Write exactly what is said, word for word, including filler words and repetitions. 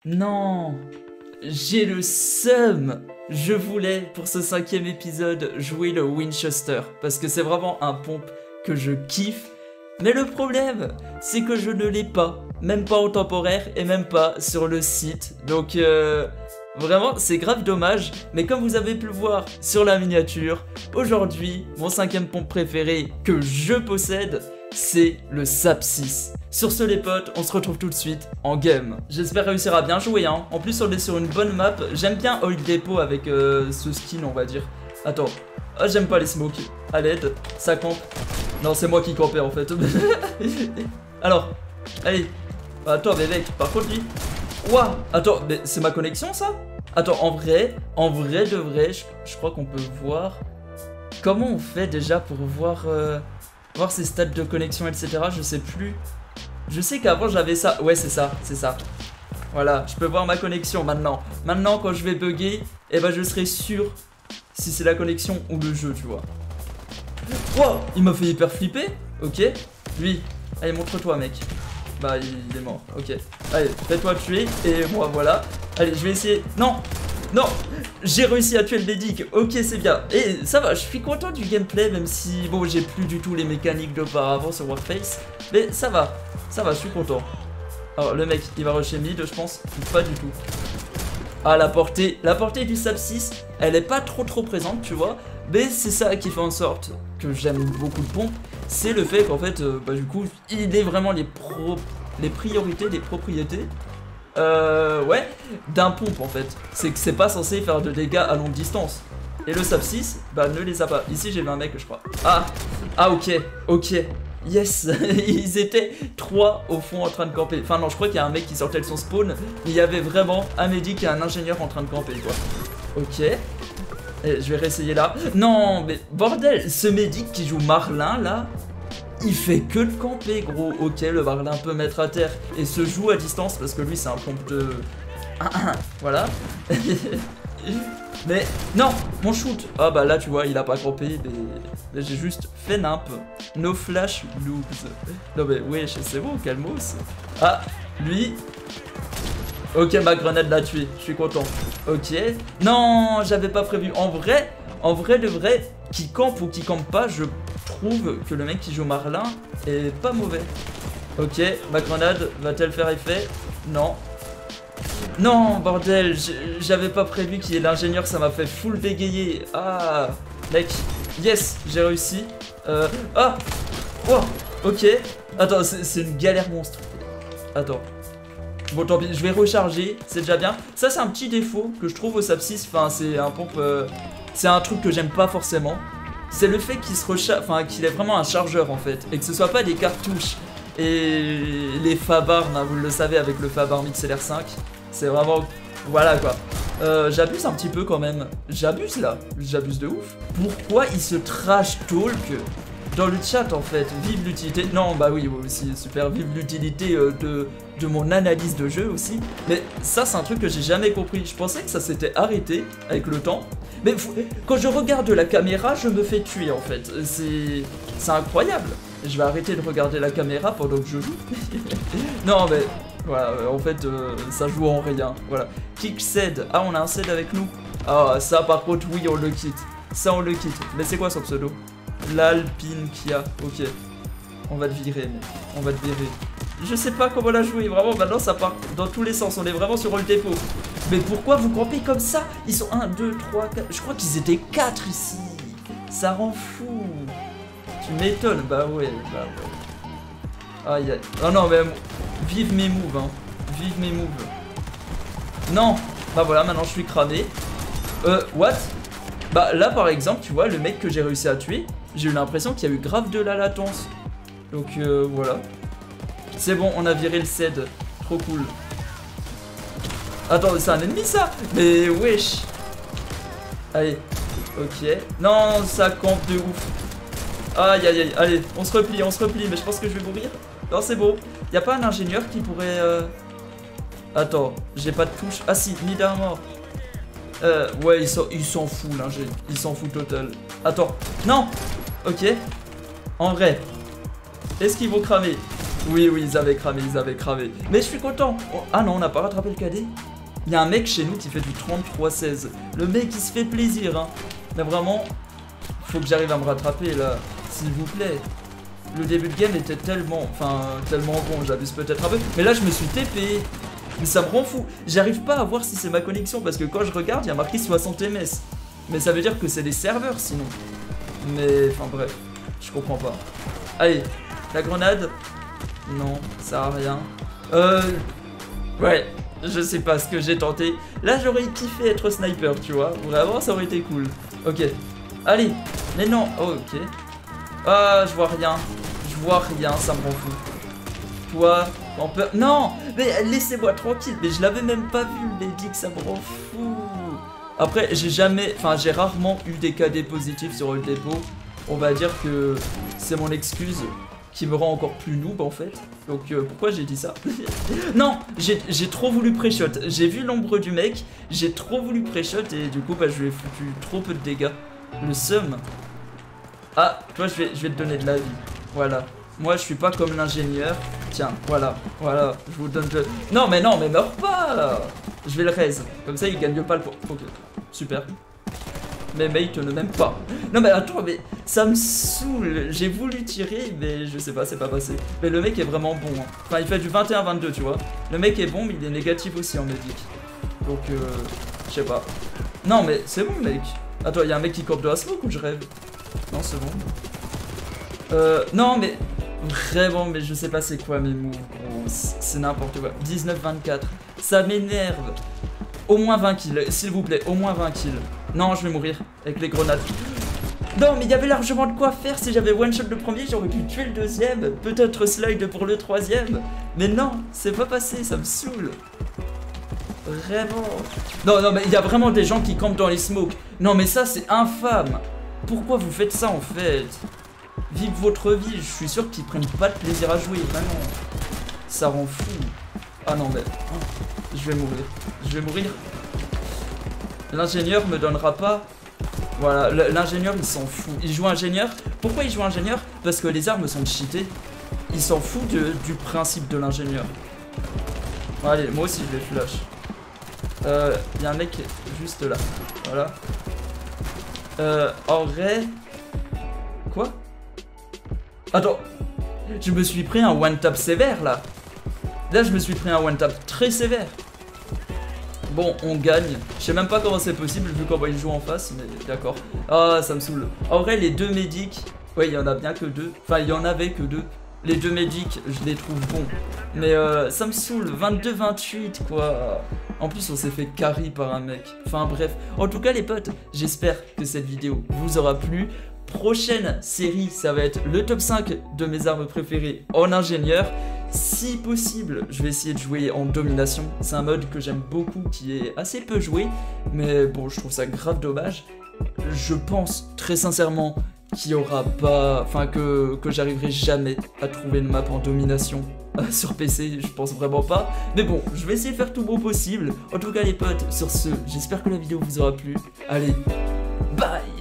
Non, j'ai le seum. Je voulais, pour ce cinquième épisode, jouer le Winchester, parce que c'est vraiment un pompe que je kiffe. Mais le problème, c'est que je ne l'ai pas, même pas en temporaire et même pas sur le site. Donc, euh, vraiment, c'est grave dommage. Mais comme vous avez pu le voir sur la miniature, aujourd'hui, mon cinquième pompe préféré que je possède, c'est le Sap six. Sur ce les potes, on se retrouve tout de suite en game. J'espère réussir à bien jouer hein. En plus on est sur une bonne map. J'aime bien Old Depot avec euh, ce skin on va dire. Attends, ah, j'aime pas les smokes. À l'aide, ça campe. Non c'est moi qui campais en fait. Alors, allez. Attends mais mec, par contre lui. Ouah, attends, mais c'est ma connexion ça? Attends, en vrai, en vrai de vrai, je, je crois qu'on peut voir. Comment on fait déjà pour voir... Euh... voir ses stats de connexion, et cetera. Je sais plus. Je sais qu'avant j'avais ça. Ouais, c'est ça, c'est ça. Voilà, je peux voir ma connexion maintenant. Maintenant, quand je vais bugger, eh ben, je serai sûr si c'est la connexion ou le jeu, tu vois. Wow, il m'a fait hyper flipper. Ok, lui. Allez, montre-toi, mec. Bah, il est mort. Ok. Allez, fais-toi tuer. Et moi, voilà. Allez, je vais essayer. Non! Non, j'ai réussi à tuer le médic, ok c'est bien. Et ça va, je suis content du gameplay même si bon j'ai plus du tout les mécaniques d'auparavant sur Warface. Mais ça va, ça va, je suis content. Alors le mec il va rusher mid je pense, pas du tout. Ah la portée, la portée du Sap six, elle est pas trop trop présente tu vois. Mais c'est ça qui fait en sorte que j'aime beaucoup de pompe. C'est le fait qu'en fait, euh, bah du coup il est vraiment les, pro les priorités, les propriétés. Euh, ouais, d'un pompe en fait. C'est que c'est pas censé faire de dégâts à longue distance. Et le Sap six, bah ne les a pas. Ici j'ai vu un mec je crois. Ah, ah ok, ok. Yes, ils étaient trois au fond en train de camper. Enfin non, je crois qu'il y a un mec qui sortait de son spawn. Il y avait vraiment un médic et un ingénieur en train de camper quoi. Ok. Et je vais réessayer là. Non, mais bordel, ce médic qui joue Marlin là. Il fait que de camper gros, ok le Marlin peut mettre à terre et se joue à distance parce que lui c'est un pompe de... Voilà. Mais non, mon shoot. Ah bah là tu vois il a pas campé, mais j'ai juste fait nimp. No flash loops. Non mais wesh c'est bon, calmos. Ah, lui... Ok ma grenade l'a tué, je suis content. Ok. Non, j'avais pas prévu. En vrai, en vrai de vrai, qui campe ou qui campe pas, je trouve que le mec qui joue Marlin est pas mauvais. Ok, ma grenade va-t-elle faire effet? Non. Non, bordel, j'avais pas prévu qu'il y ait l'ingénieur, ça m'a fait full bégayer. Ah, mec, yes, j'ai réussi. Euh, ah, oh, ok. Attends, c'est une galère monstre. Attends. Bon, tant pis, je vais recharger, c'est déjà bien. Ça, c'est un petit défaut que je trouve au Sap six. Enfin, c'est un pompe. Euh, c'est un truc que j'aime pas forcément. C'est le fait qu'il se recharge, enfin qu'il ait vraiment un chargeur en fait, et que ce soit pas des cartouches et les Fabarm, hein, vous le savez avec le Fabarm X L R cinq, c'est vraiment, voilà quoi. Euh, j'abuse un petit peu quand même, j'abuse là, j'abuse de ouf. Pourquoi il se trash talk dans le chat en fait? Vive l'utilité, non bah oui aussi super, vive l'utilité euh, de, de mon analyse de jeu aussi. Mais ça c'est un truc que j'ai jamais compris, je pensais que ça s'était arrêté avec le temps. Mais quand je regarde la caméra, je me fais tuer en fait. C'est incroyable. Je vais arrêter de regarder la caméra pendant que je joue. Non mais voilà, en fait euh, ça joue en rien. Voilà. Kick Ced. Ah on a un Ced avec nous. Ah ça par contre oui on le quitte. Ça on le quitte. Mais c'est quoi son pseudo? L'Alpine Kia. Ok. On va te virer mec. On va te virer. Je sais pas comment la jouer, vraiment maintenant ça part dans tous les sens, on est vraiment sur Old Depot. Mais pourquoi vous campez comme ça? Ils sont un, deux, trois, quatre, je crois qu'ils étaient quatre ici. Ça rend fou. Tu m'étonnes, bah ouais, bah ouais. Aïe aïe. Oh non mais vive mes moves hein. Vive mes moves. Non. Bah voilà, maintenant je suis cramé. Euh, what? Bah là par exemple, tu vois, le mec que j'ai réussi à tuer, j'ai eu l'impression qu'il y a eu grave de la latence. Donc euh, voilà. C'est bon, on a viré le Ced. Trop cool. Attends, c'est un ennemi ça? Mais wesh. Allez, ok. Non, ça campe de ouf. Aïe aïe aïe, allez, on se replie, on se replie. Mais je pense que je vais mourir. Non, c'est bon. Y'a pas un ingénieur qui pourrait... Euh... Attends, j'ai pas de touche. Ah si, mid armor. Euh, ouais, il s'en fout l'ingénieur. Il s'en fout total. Attends, non. Ok. En vrai, est-ce qu'ils vont cramer? Oui, oui, ils avaient cramé, ils avaient cramé. Mais je suis content. Oh, ah non, on n'a pas rattrapé le cadet. Il y a un mec chez nous qui fait du trente-trois seize. Le mec, il se fait plaisir, hein. Mais vraiment, faut que j'arrive à me rattraper, là. S'il vous plaît. Le début de game était tellement, enfin, tellement bon, j'abuse peut-être un peu. Mais là, je me suis T P. Mais ça me rend fou. J'arrive pas à voir si c'est ma connexion, parce que quand je regarde, il y a marqué soixante M S. Mais ça veut dire que c'est des serveurs, sinon. Mais, enfin, bref. Je comprends pas. Allez, la grenade. Non, ça sert à rien. Euh... Ouais, je sais pas ce que j'ai tenté. Là, j'aurais kiffé être sniper, tu vois. Vraiment, ça aurait été cool. Ok. Allez. Mais non. Oh, ok. Ah, je vois rien. Je vois rien, ça me rend fou. Toi, en peur. Non, mais laissez-moi tranquille. Mais je l'avais même pas vu, le médic, ça me rend fou. Après, j'ai jamais... Enfin, j'ai rarement eu des K D positifs sur le dépôt. On va dire que c'est mon excuse qui me rend encore plus noob en fait. Donc euh, pourquoi j'ai dit ça? Non, j'ai trop voulu pré-shot. J'ai vu l'ombre du mec, j'ai trop voulu pré-shot et du coup bah, je lui ai foutu trop peu de dégâts. Le seum. Ah, toi je vais, je vais te donner de la vie. Voilà. Moi je suis pas comme l'ingénieur. Tiens, voilà, voilà, je vous donne le... Non mais non, mais meurs pas là. Je vais le raise. Comme ça il gagne pas le point. Ok, super. Mais mate ne m'aime pas. Non mais attends, mais ça me saoule. J'ai voulu tirer, mais je sais pas, c'est pas passé. Mais le mec est vraiment bon. Hein. Enfin, il fait du vingt et un vingt-deux, tu vois. Le mec est bon, mais il est négatif aussi en médic. Donc, euh, je sais pas. Non, mais c'est bon, mec. Attends, il y a un mec qui campe de la smoke ou je rêve? Non, c'est bon. Euh, non, mais vraiment, mais je sais pas c'est quoi mes moves. C'est n'importe quoi. dix-neuf vingt-quatre. Ça m'énerve. Au moins vingt kills, s'il vous plaît, au moins vingt kills. Non, je vais mourir avec les grenades. Non, mais il y avait largement de quoi faire. Si j'avais one shot le premier, j'aurais pu tuer le deuxième. Peut-être slide pour le troisième. Mais non, c'est pas passé, ça me saoule. Vraiment. Non, non, mais il y a vraiment des gens qui campent dans les smokes. Non, mais ça, c'est infâme. Pourquoi vous faites ça, en fait? Vive votre vie. Je suis sûr qu'ils prennent pas de plaisir à jouer, vraiment. Ça rend fou. Ah non, mais... Je vais mourir. Je vais mourir. L'ingénieur me donnera pas... Voilà, l'ingénieur il s'en fout. Il joue ingénieur. Pourquoi il joue ingénieur? Parce que les armes sont cheatées. Il s'en fout de, du principe de l'ingénieur. Bon, allez, moi aussi je vais flash. Euh, il y a un mec juste là. Voilà. Euh, en vrai... Quoi? Attends. Je me suis pris un one tap sévère là. Là je me suis pris un one tap très sévère. Bon, on gagne. Je sais même pas comment c'est possible vu comment il joue en face, mais d'accord. Ah, ça me saoule. En vrai, les deux médics, ouais, il y en a bien que deux. Enfin, il y en avait que deux. Les deux médics, je les trouve bons. Mais euh, ça me saoule. vingt-deux vingt-huit, quoi. En plus, on s'est fait carry par un mec. Enfin, bref. En tout cas, les potes, j'espère que cette vidéo vous aura plu. Prochaine série, ça va être le top cinq de mes armes préférées en ingénieur. Si possible, je vais essayer de jouer en domination. C'est un mode que j'aime beaucoup, qui est assez peu joué. Mais bon, je trouve ça grave dommage. Je pense très sincèrement qu'il y aura pas... Enfin, que, que j'arriverai jamais à trouver une map en domination sur P C. Je pense vraiment pas. Mais bon, je vais essayer de faire tout bon possible. En tout cas, les potes, sur ce, j'espère que la vidéo vous aura plu. Allez, bye!